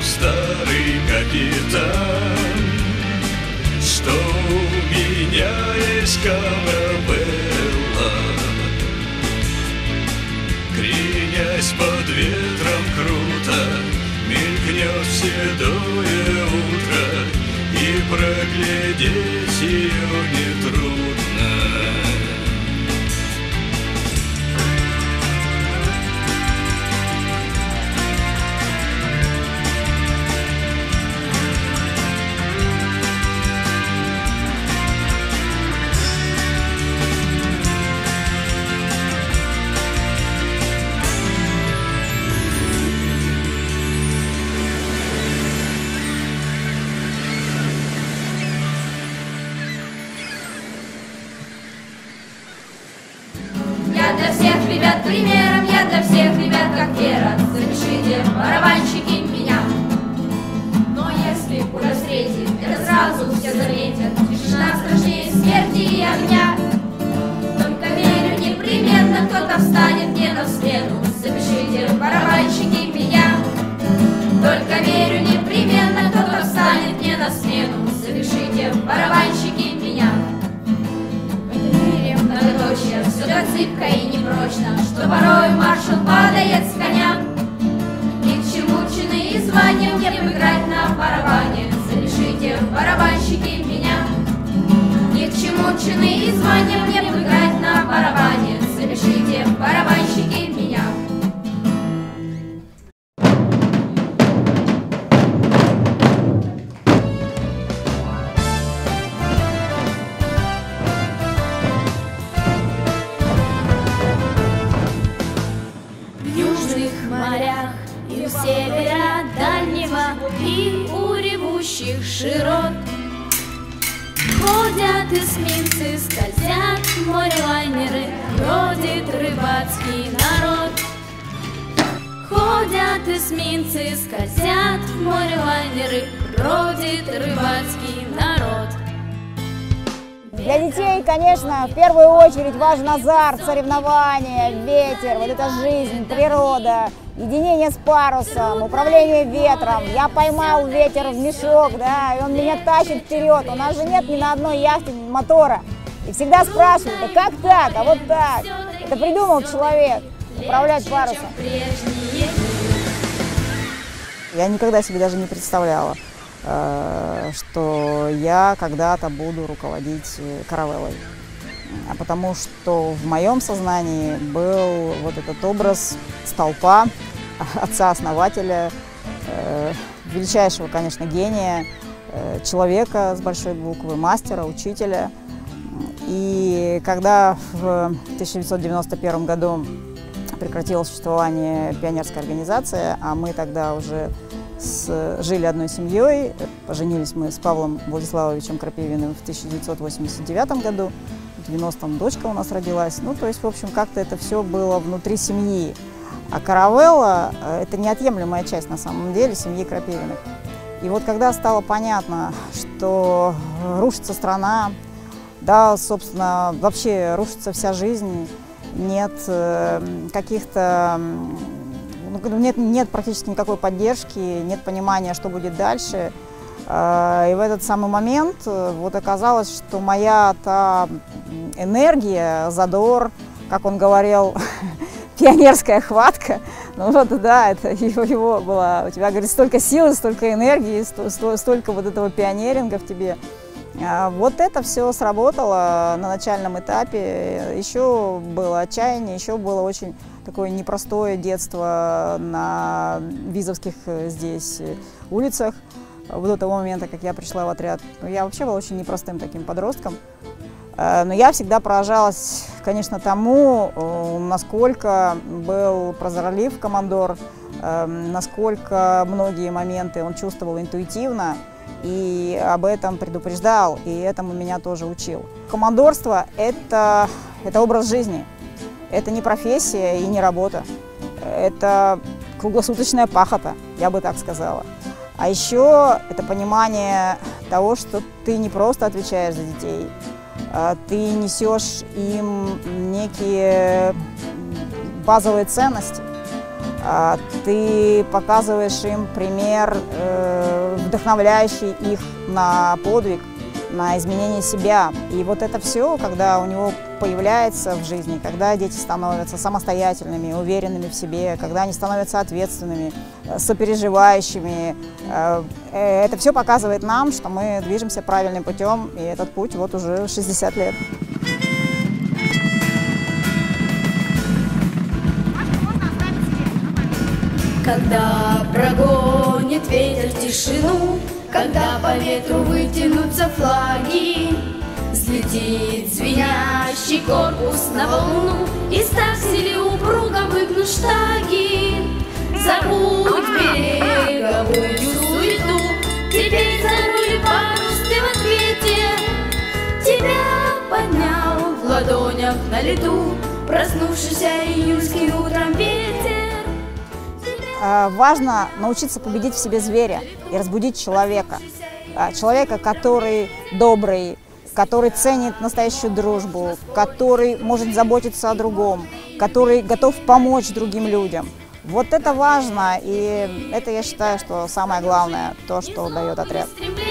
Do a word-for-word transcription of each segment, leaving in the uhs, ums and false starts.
старый капитан, что у меня есть каравелла. Кренясь под ветром круто, мелькнет седое утро, и проглядеть ее нетрудно. Я для всех ребят примером, я для всех ребят как Вера. Запишите, барабанщики, меня. Но если пуля встретит, это сразу все заметят. Тишина страшнее смерти и огня. Только верю, непременно кто-то встанет мне на смену. Запишите, барабанщики, меня. Только верю, непременно кто-то встанет мне на смену. Запишите, барабанщики, меня. Многоточие, все так зыбко и непрочно, что порой маршал падает с коня. Ни к чему чины и звания мне играть на барабане. Запишите, барабанщики, меня. Ни к чему чины и звания мне играть на барабане. Запишите, барабанщики, меня. И у севера дальнего, и у ревущих широт ходят эсминцы, скользят в море лайнеры, бродит рыбацкий народ. Ходят эсминцы, скользят в море лайнеры, бродит рыбацкий народ. Для детей, конечно, в первую очередь важен азарт, соревнования, ветер, вот эта жизнь, природа, единение с парусом, управление ветром. Я поймал ветер в мешок, да, и он меня тащит вперед. У нас же нет ни на одной яхте мотора. И всегда спрашивают, да как так, а вот так. Это придумал человек, управлять парусом. Я никогда себе даже не представляла, что я когда-то буду руководить каравеллой. Потому что в моем сознании был вот этот образ столпа, отца-основателя, величайшего, конечно, гения, человека с большой буквы, мастера, учителя. И когда в тысяча девятьсот девяносто первом году прекратило существование пионерской организации, а мы тогда уже с, жили одной семьей, поженились мы с Павлом Владиславовичем Крапивиным в тысяча девятьсот восемьдесят девятом году, в девяностом дочка у нас родилась. Ну, то есть, в общем, как-то это все было внутри семьи. А каравелла – это неотъемлемая часть, на самом деле, семьи Крапивиных. И вот когда стало понятно, что рушится страна, да, собственно, вообще рушится вся жизнь, нет каких-то, нет, нет практически никакой поддержки, нет понимания, что будет дальше. И в этот самый момент вот оказалось, что моя та энергия, задор, как он говорил, пионерская хватка, ну вот, да, это его, его была, у тебя, говорит, столько силы, столько энергии, сто, столько вот этого пионеринга в тебе. Вот это все сработало на начальном этапе. Еще было отчаяние, еще было очень такое непростое детство на Визовских здесь улицах. До того момента, как я пришла в отряд. Я вообще была очень непростым таким подростком. Но я всегда поражалась, конечно, тому, насколько был прозорлив командор, насколько многие моменты он чувствовал интуитивно и об этом предупреждал, и этому меня тоже учил. Командорство – это, это образ жизни, это не профессия и не работа, это круглосуточная пахота, я бы так сказала. А еще это понимание того, что ты не просто отвечаешь за детей, ты несешь им некие базовые ценности, ты показываешь им пример, вдохновляющий их на подвиг, на изменение себя. И вот это все, когда у него появляется в жизни, когда дети становятся самостоятельными, уверенными в себе, когда они становятся ответственными, сопереживающими, это все показывает нам, что мы движемся правильным путем, и этот путь вот уже шестьдесят лет. Когда прогонит ветер тишину, когда по ветру вытянутся флаги, взлетит звенящий корпус на волну, и ставь упруго выгнут штаги. Забудь береговую суету, теперь за руль парус ты в ответе. Тебя поднял в ладонях на лету проснувшийся июльским утром ветер. Важно научиться победить в себе зверя и разбудить человека. Человека, который добрый, который ценит настоящую дружбу, который может заботиться о другом, который готов помочь другим людям. Вот это важно, и это, я считаю, что самое главное, то, что дает отряд.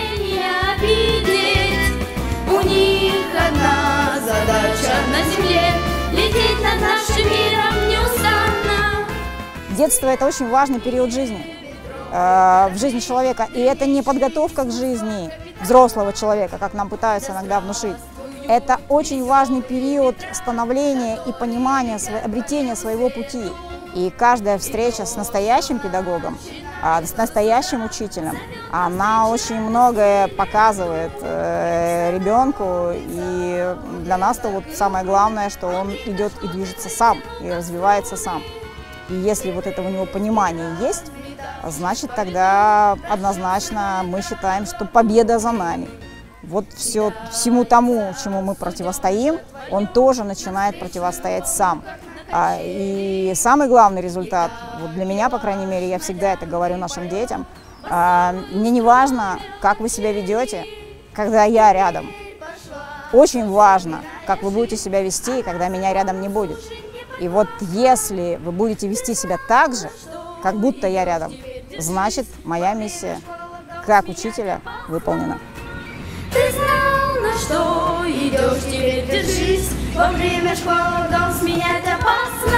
У них одна задача на земле — лететь над нашим миром неустанно. Детство – это очень важный период жизни, э, в жизни человека. И это не подготовка к жизни взрослого человека, как нам пытаются иногда внушить. Это очень важный период становления и понимания, обретения своего пути. И каждая встреча с настоящим педагогом, э, с настоящим учителем, она очень многое показывает э, ребенку. И для нас-то вот самое главное, что он идет и движется сам, и развивается сам. И если вот это у него понимание есть, значит, тогда однозначно мы считаем, что победа за нами. Вот все, всему тому, чему мы противостоим, он тоже начинает противостоять сам. И самый главный результат, вот для меня, по крайней мере, я всегда это говорю нашим детям, мне не важно, как вы себя ведете, когда я рядом. Очень важно, как вы будете себя вести, когда меня рядом не будет. И вот если вы будете вести себя так же, как будто я рядом, значит, моя миссия как учителя выполнена. Ты знал, на что идешь, теперь держись, во время школы дом сменять опасно.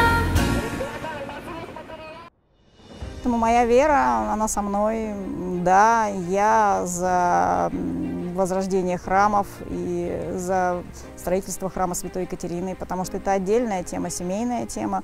Поэтому моя вера, она со мной, да, я за возрождение храмов и за строительство храма Святой Екатерины, потому что это отдельная тема, семейная тема.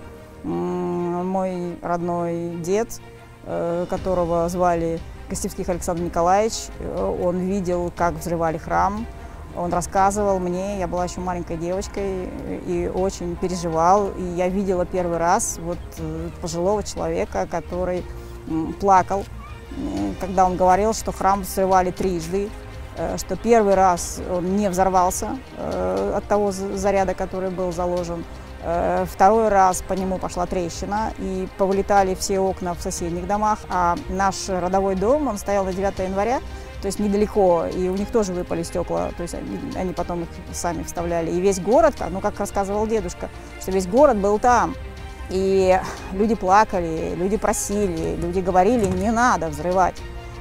Мой родной дед, которого звали Костевских Александр Николаевич, он видел, как взрывали храм, он рассказывал мне, я была еще маленькой девочкой и очень переживал, и я видела первый раз вот пожилого человека, который плакал, когда он говорил, что храм взрывали трижды, что первый раз он не взорвался э, от того заряда, который был заложен. Э, второй раз по нему пошла трещина, и повылетали все окна в соседних домах. А наш родовой дом, он стоял на девятое января, то есть недалеко, и у них тоже выпали стекла, то есть они, они потом их сами вставляли. И весь город, ну как рассказывал дедушка, что весь город был там. И люди плакали, люди просили, люди говорили, не надо взрывать.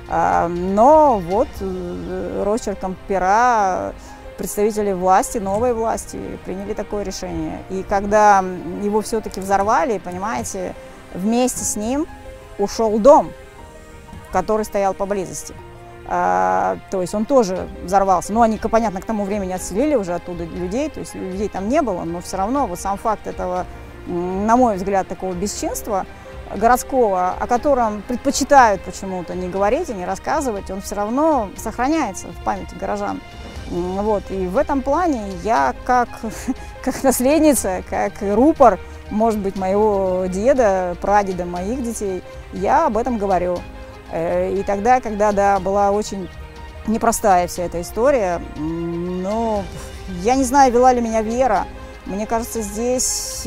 Но вот росчерком пера представители власти, новой власти, приняли такое решение. И когда его все-таки взорвали, понимаете, вместе с ним ушел дом, который стоял поблизости. То есть он тоже взорвался. Ну, они, понятно, к тому времени отселили уже оттуда людей, то есть людей там не было, но все равно вот сам факт этого, на мой взгляд, такого бесчинства городского, о котором предпочитают почему-то не говорить и не рассказывать, он все равно сохраняется в памяти горожан. Вот. И в этом плане я как, как наследница, как рупор, может быть, моего деда, прадеда, моих детей, я об этом говорю. И тогда, когда, да, была очень непростая вся эта история, но я не знаю, вела ли меня вера. Мне кажется, здесь...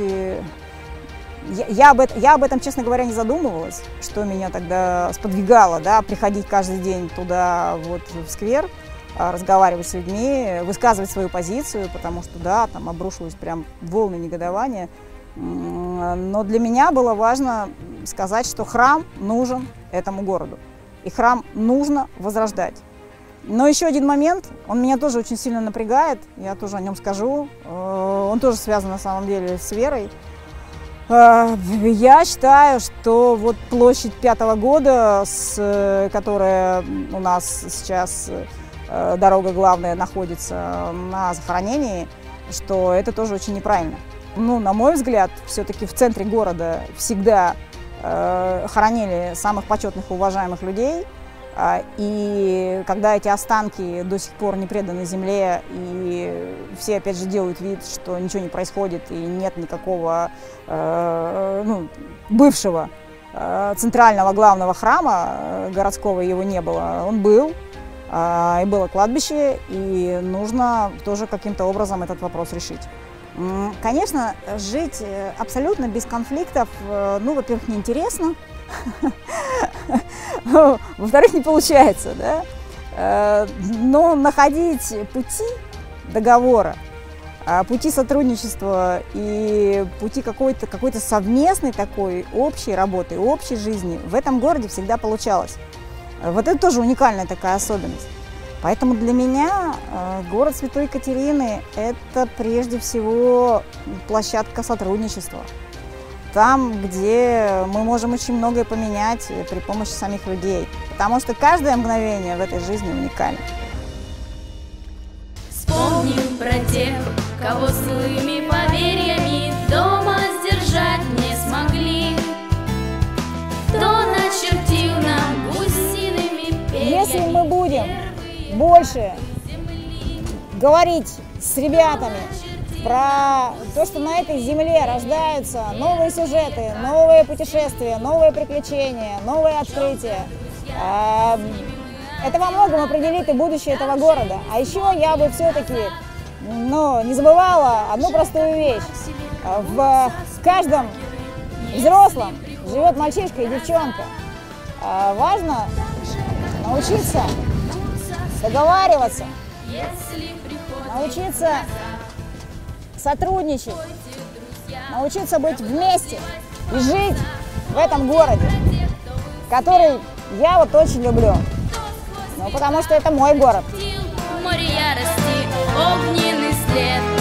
Я, я, об этом, я об этом, честно говоря, не задумывалась, что меня тогда сподвигало, да, приходить каждый день туда, вот, в сквер, разговаривать с людьми, высказывать свою позицию, потому что, да, там обрушилась прям волны негодования. Но для меня было важно сказать, что храм нужен этому городу. И храм нужно возрождать. Но еще один момент, он меня тоже очень сильно напрягает, я тоже о нем скажу. Он тоже связан на самом деле с верой. Я считаю, что вот площадь пятого года, с, которая у нас сейчас, дорога главная, находится на захоронении, что это тоже очень неправильно. Ну, на мой взгляд, все-таки в центре города всегда э, хоронили самых почетных и уважаемых людей. Э, и когда эти останки до сих пор не преданы земле, и все опять же делают вид, что ничего не происходит, и нет никакого э, ну, бывшего э, центрального главного храма э, городского, его не было, он был. Э, и было кладбище, и нужно тоже каким-то образом этот вопрос решить. Конечно, жить абсолютно без конфликтов, ну, во-первых, неинтересно, во-вторых, не получается, да? Но находить пути договора, пути сотрудничества и пути какой-то какой-то совместной такой общей работы, общей жизни в этом городе всегда получалось. Вот это тоже уникальная такая особенность. Поэтому для меня э, город Святой Екатерины – это прежде всего площадка сотрудничества. Там, где мы можем очень многое поменять при помощи самих людей. Потому что каждое мгновение в этой жизни уникально. Вспомним про тех, кого злыми поверьями дома сдержать не смогли. Кто начертил нам гусиными перьями. Если мы будем больше говорить с ребятами про то, что на этой земле рождаются новые сюжеты, новые путешествия, новые приключения, новые открытия. Это во многом определит и будущее этого города. А еще я бы все-таки ну, не забывала одну простую вещь. В каждом взрослом живет мальчишка и девчонка. Важно научиться договариваться, научиться сотрудничать, научиться быть вместе и жить в этом городе, который я вот очень люблю, ну, потому что это мой город. Море ярости, огненный след.